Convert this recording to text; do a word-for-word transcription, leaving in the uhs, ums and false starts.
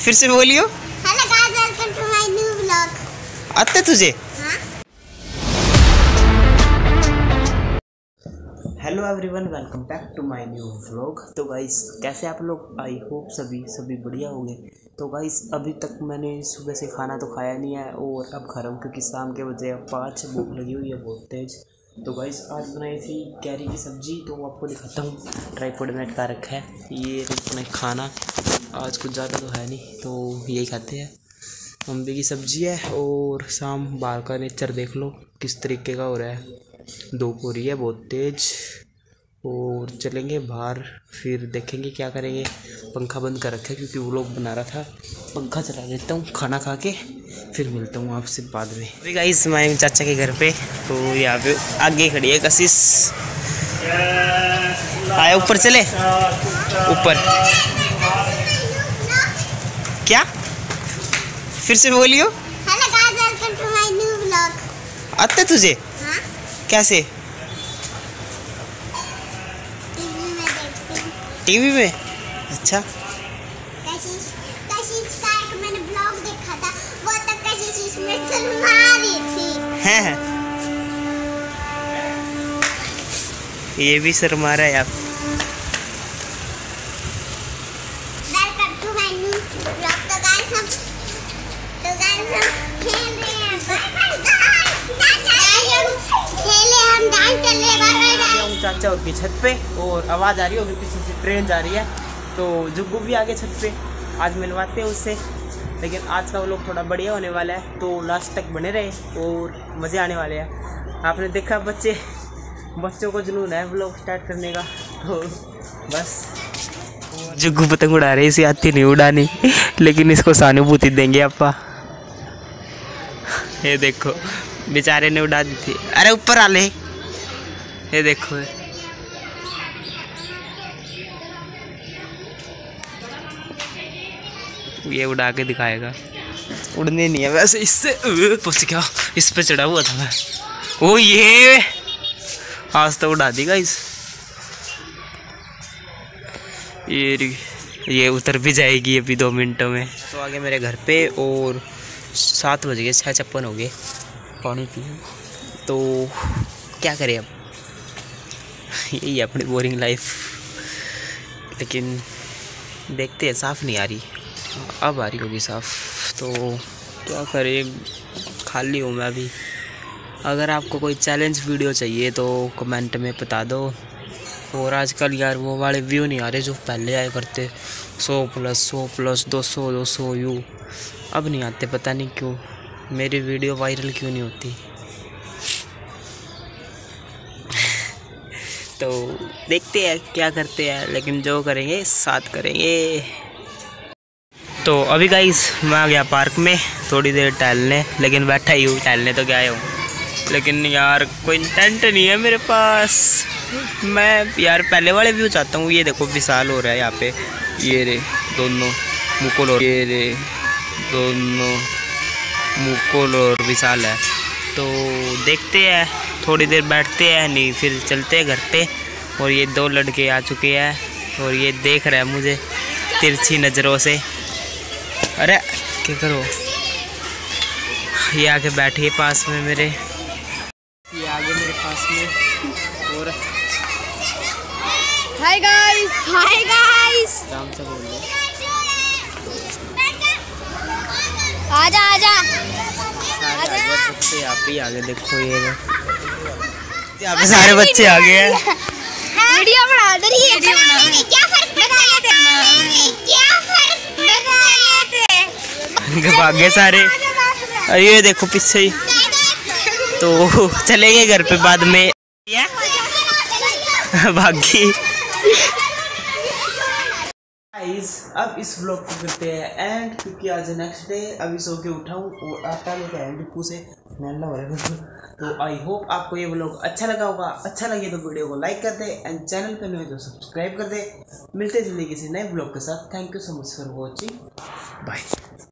फिर से बोलियो। Hello guys, welcome to my new vlog. आते तुझे? हाँ? Hello everyone, welcome back to my new vlog. तो गाइस कैसे आप लोग? आई होप सभी सभी बढ़िया होंगे। तो गाइस अभी तक मैंने सुबह से खाना तो खाया नहीं है और अब खा रहा हूँ क्योंकि शाम के बजे अब पाँच, भूख लगी हुई है बहुत तेज़। तो गाइस आज बनाई थी कैरी की सब्ज़ी, तो आपको दिखाता हूँ। ट्राइपॉड में लटका रखा है, ये अपना खाना आज कुछ ज़्यादा तो है नहीं, तो यही खाते हैं। अम्बे की सब्ज़ी है और शाम बाहर का नेचर देख लो किस तरीके का हो रहा है। धूप हो रही है बहुत तेज़ और चलेंगे बाहर, फिर देखेंगे क्या करेंगे। पंखा बंद कर रखा है क्योंकि वो लोग बना रहा था। पंखा चला लेता हूँ खाना खा के, फिर मिलता हूँ आपसे बाद में। अभी गाइस मैं चाचा के घर पे, तो यहाँ पे आगे खड़ी है कशिश। आए ऊपर चले, ऊपर क्या? फिर से बोलियो। Hello guys, welcome to my new vlog. आते तुझे? हाँ? कैसे? टीवी में देखती हूँ। टीवी में? अच्छा। कशिश कशिश का एक मैंने व्लॉग देखा था, वो तक कशिश इसमें शर्मा रही थी। है, है। ये भी शर्मा रहा है आप। Welcome to my new vlog. तो गाइस हम तो गाइस हम खेल रहे हैं। बाय बाय गाइस, खेले हम डांस चले। Bye bye guys. चाचा और की छत पे, और आवाज़ आ रही होगी पीछे से, ट्रेन जा रही है। तो जुग्गू भी आगे छत पे, आज मिलवाते हैं उससे। लेकिन आज का वो लोग थोड़ा बढ़िया होने वाला है, तो लास्ट तक बने रहे और मज़े आने वाले हैं। आपने देखा बच्चे बच्चों को जुनून है व्लॉग स्टार्ट करने का, तो बस जुग्गू पतंग उड़ा रहे, इसे आती नहीं उड़ानी, लेकिन इसको सहानुभूति देंगे आपा। ये देखो बेचारे ने उड़ा दी थी। अरे ऊपर आ ले, ये देखो ये उड़ा के दिखाएगा। उड़ने नहीं है वैसे इससे, पूछ क्या इस पे चढ़ा हुआ था मैं। ओ ये आज तो उड़ा दी गाइस। ये ये उतर भी जाएगी अभी दो मिनटों में। तो आगे मेरे घर पे, और सात बज गए, छः छप्पन हो गए। पानी पी, तो क्या करें अब, यही है अपनी बोरिंग लाइफ। लेकिन देखते हैं, साफ़ नहीं आ रही, अब आ रही होगी साफ़। तो क्या करें, खाली हूँ मैं अभी। अगर आपको कोई चैलेंज वीडियो चाहिए तो कमेंट में बता दो। और आजकल यार वो वाले व्यू नहीं आ रहे जो पहले आए करते, सौ प्लस सौ प्लस दो सौ दो सौ व्यू, अब नहीं आते, पता नहीं क्यों। मेरी वीडियो वायरल क्यों नहीं होती। तो देखते हैं क्या करते हैं, लेकिन जो करेंगे साथ करेंगे। तो अभी गाइस मैं आ गया पार्क में थोड़ी देर टहलने, लेकिन बैठा ही हूँ, टहलने तो गया हूँ, लेकिन यार कोई टेंट नहीं है मेरे पास। मैं यार पहले वाले व्यू चाहता हूँ। ये देखो विशाल हो रहा है यहाँ पे, ये रे दोनों मुकुल और ये रे दोनों मुकुल और विशाल है। तो देखते हैं, थोड़ी देर बैठते हैं, नहीं फिर चलते हैं घर पे। और ये दो लड़के आ चुके हैं और ये देख रहे हैं मुझे तिरछी नज़रों से। अरे क्या करो, ये आगे बैठिए पास में मेरे, ये आगे मेरे पास में। और हाय गाइस, हाय गाइस, आराम से बोल लो। आजा आजा सारे आगे बच्चे यहाँ पे आगे देखो, ये यहाँ पे सारे बच्चे आ गए हैं। वीडियो बना दे रही है, वीडियो बना रही है। क्या फर्क बता लेते क्या फर्क बता लेते भाग गए सारे। अरे ये देखो पीछे ही, तो चलेंगे घर पे बाद में। भागी। अब इस व्लॉग को करते हैं एंड, क्योंकि आज नेक्स्ट डे। अभी सो के उठा हूँ और आटा लेके आया डिप्पू से, नल्ला हो रहा है। तो आई होप आपको ये व्लॉग अच्छा लगा होगा। अच्छा लगे तो वीडियो को लाइक कर दे एंड चैनल पे नए तो सब्सक्राइब कर दे। मिलते जल्दी किसी नए व्लॉग के साथ। Thank you so much for watching, bye.